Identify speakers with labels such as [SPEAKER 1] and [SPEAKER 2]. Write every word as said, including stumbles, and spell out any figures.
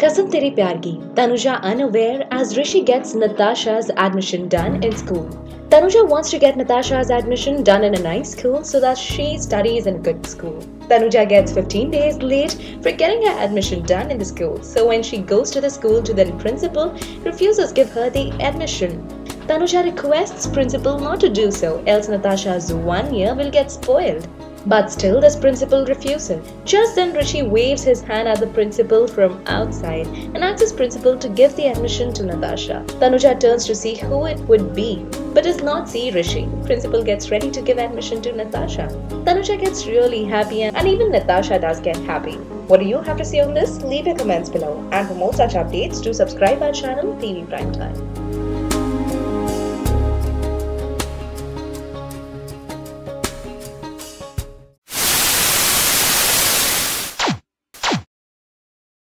[SPEAKER 1] Kasam Tere Pyar Ki, Tanuja unaware as Rishi gets Natasha's admission done in school. Tanuja wants to get Natasha's admission done in a nice school so that she studies in a good school. Tanuja gets fifteen days late for getting her admission done in the school. So when she goes to the school, to the principal refuses give her the admission. Tanuja requests principal not to do so, else Natasha's one year will get spoiled. But still this principal refuses. Just then Rishi waves his hand at the principal from outside and asks his principal to give the admission to Natasha. Tanuja turns to see who it would be, but does not see Rishi. Principal gets ready to give admission to Natasha. Tanuja gets really happy and even Natasha does get happy. What do you have to say on this? Leave your comments below. And for more such updates, do subscribe our channel T V Prime Time.